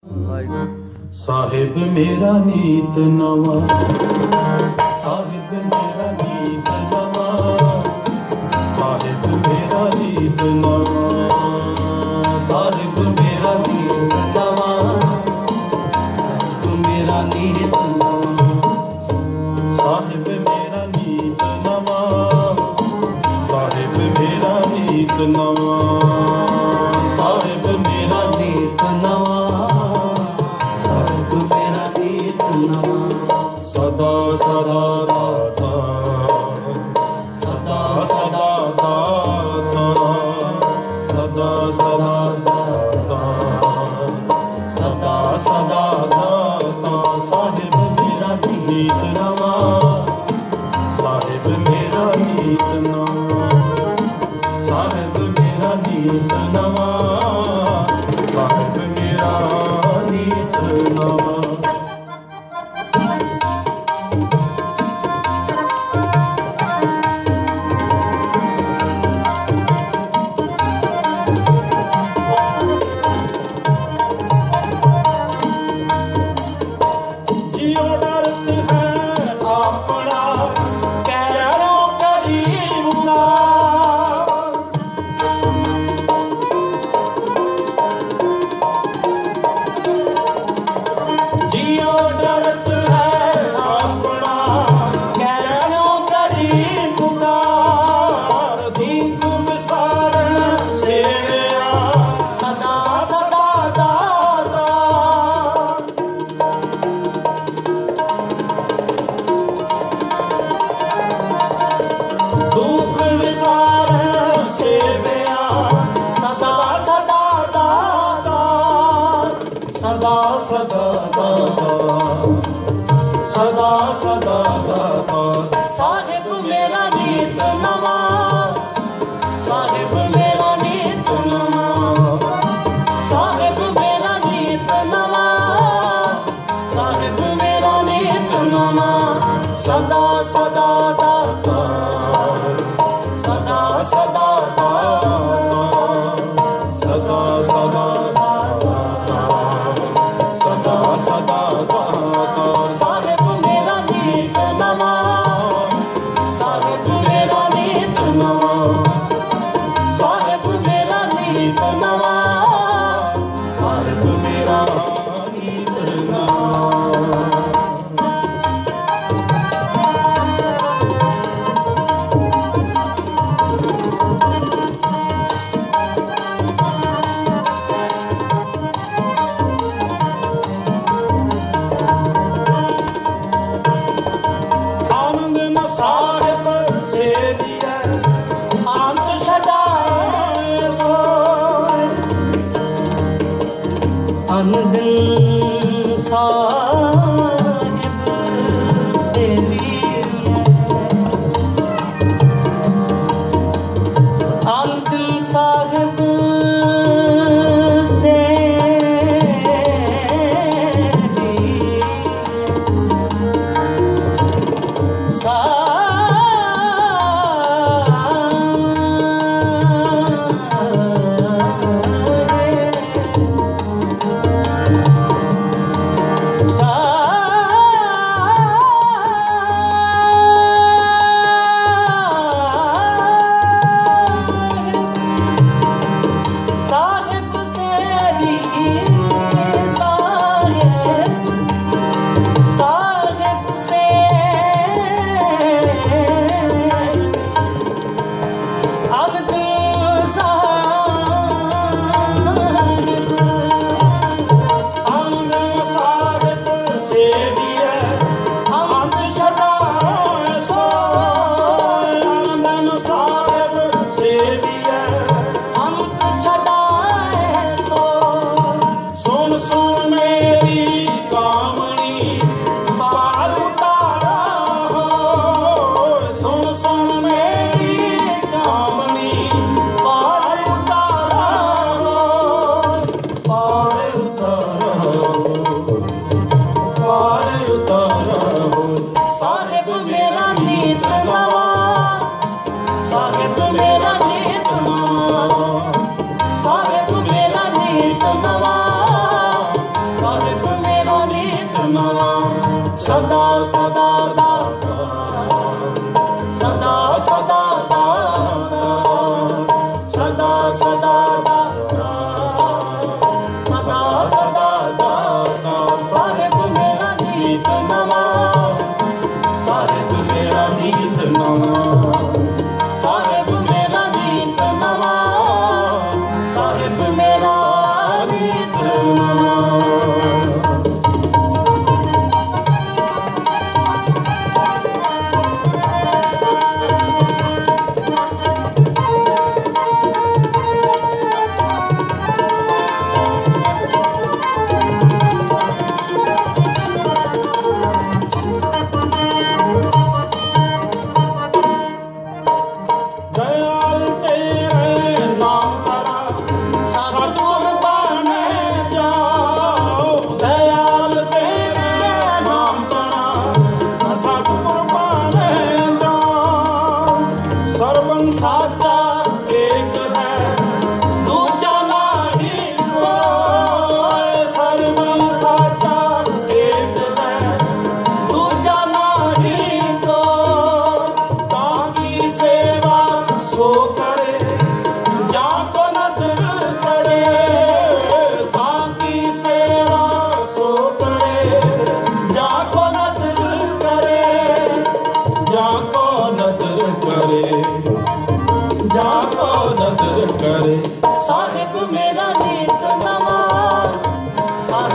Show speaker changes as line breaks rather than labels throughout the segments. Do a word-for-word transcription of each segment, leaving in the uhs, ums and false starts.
साहिब मेरा नीत नवा, साहिब मेरा नीत नवा, साहिब मेरा नीत नवा, साहिब मेरा नीत नवा, साहिब मेरा नीत नवा, साहिब मेरा नीत नवा, साहिब मेरा नीत नवा, साहिब मेरा नीत नवा, मेरा नीत नवा, सदा सदा दाता, सदा सदा दाता, सदा सदा दाता, सदा सदा दाता, साहिब मेरा नीत नवा, साहिब मेरा नीत नवा, साहिब मेरा नीत नवा, साहिब मेरा नीत नवा। सदा सदा सदा सदा साहिब मेरा नीत नवा, साहिब मेरा नीत नवा, साहिब मेरा नीत नवा, साहिब मेरा नीत नवा, सदा सदा दाता, सदा सदा दाता, सदा सदा सदा दाता, साहिब मेरा नीत नवा, साहिब मेरा नीत नवा, साहिब मेरा नीत नवा, साहिब मेरा नीत नवा। साहिब से दिया अंत छड़ाए सो, अनदिन साहिब से दिया अनदिन साहिब से सा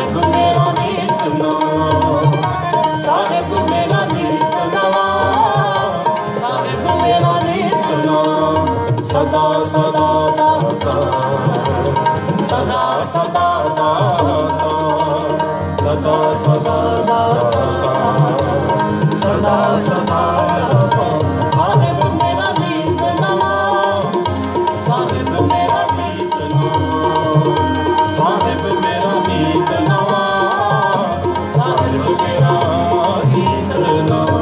ਸਾਹਿਬ ਮੇਰਾ ਨੀਤ ਨਵਾਂ, ਸਾਹਿਬ ਮੇਰਾ ਨੀਤ ਨਵਾਂ, ਸਾਹਿਬ ਮੇਰਾ ਨੀਤ ਨਵਾਂ। ਸਦਾ ਸਦਾ ਦਾਤਾ, ਸਦਾ ਸਦਾ ਦਾਤਾ, ਸਦਾ ਸਦਾ ਦਾਤਾ, ਸਦਾ ਸਦਾ ਦਾਤਾ। ਸਾਹਿਬ ਮੇਰਾ ਨੀਤ ਨਵਾਂ, ਸਾਹਿਬ ਮੇਰਾ ਨੀਤ ਨਵਾਂ, ਸਾਹਿਬ ਮੇਰਾ ਨੀਤ ਨਵਾਂ, ਸਾਹਿਬ ਮੇਰਾ ਨੀਤ ਨਵਾਂ।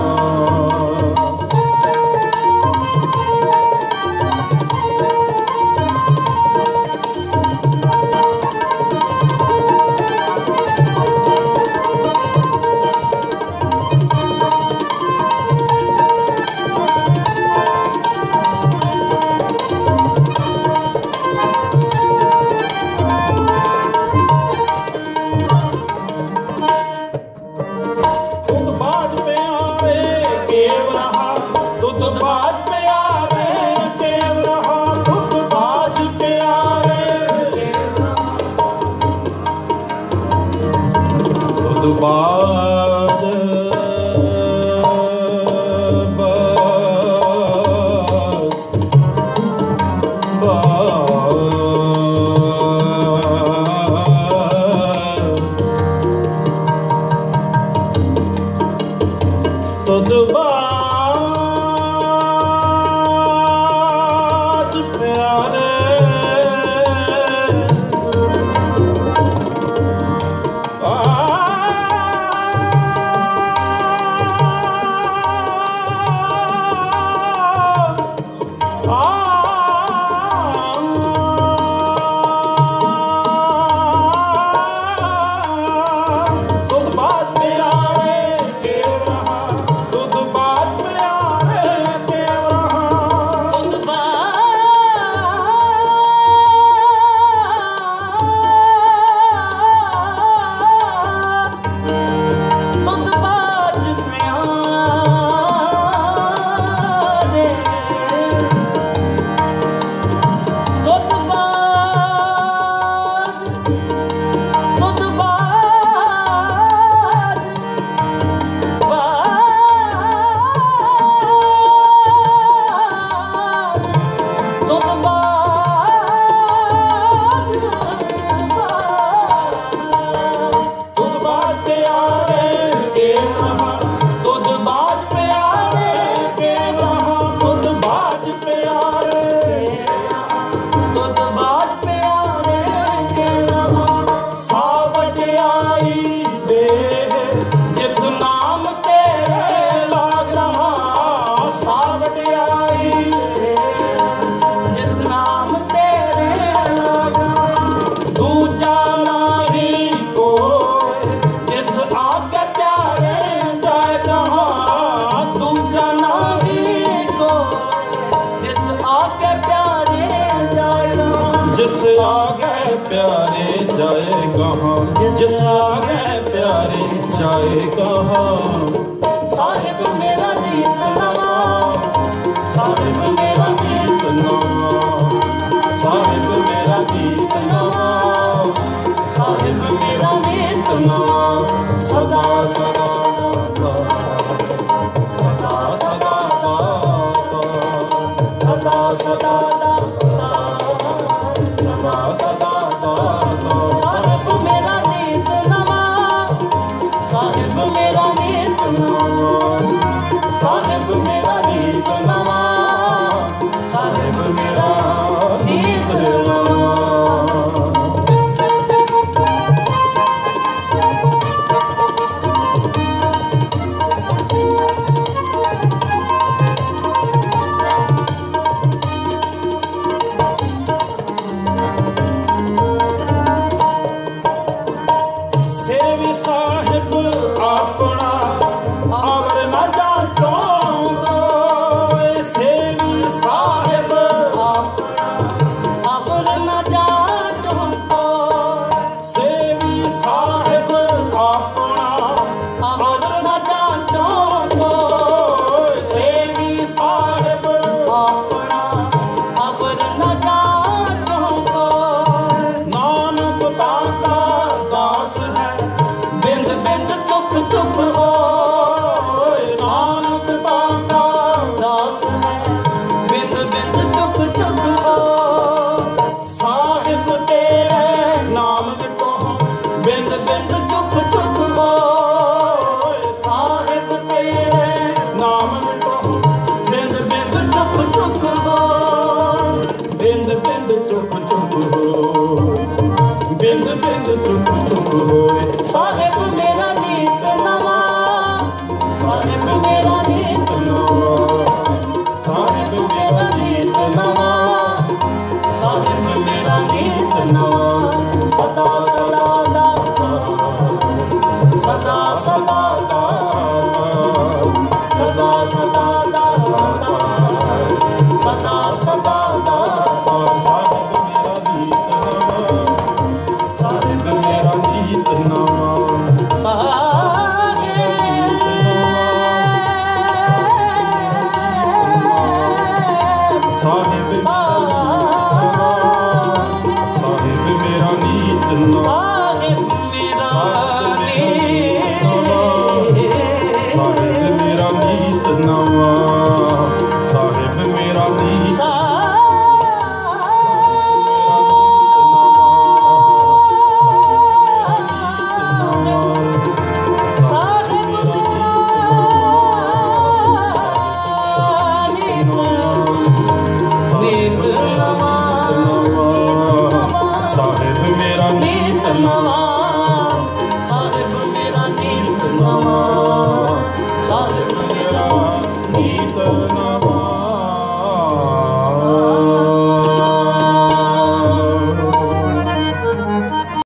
जिस आगे प्यारे जाए कहाँ। साहिब मेरा नीत नवां, साहिब मेरा नीत नवां, साहिब मेरा नीत नवां, साहिब मेरा नीत नवां। सदा सदा सदा सदा सदा सदा सदा सदा साहिब मेरा नीत नवां, साहिब मेरा नीत नवां, साहिब मेरा नीत नवां, साहिब मेरा नीत नवां। नानक दाता दास है बिंद चुप चुप होए साहिब तेरे नाम मिटो बिंद बिंद चुप चुप हो बिंद बिंद चुप चुप हो बिंद बिंद चुप चुप होए साहिब मेरा नीत नवा साहिब मेरा नीत नवा साहिब मेरा नीत नवा साहिब मेरा नीत नवा सदा सदा दाता सदा सदा दाता सदा सदा दाता सदा सदा दाता साहिब मेरा नीत नवा साहिब मेरा नीत नवा साहिब मेरा साहिब मेरा नीत नवा साहिब मेरा नीत साहिब मेरा नीत नवा साहिब मेरा नीत नवा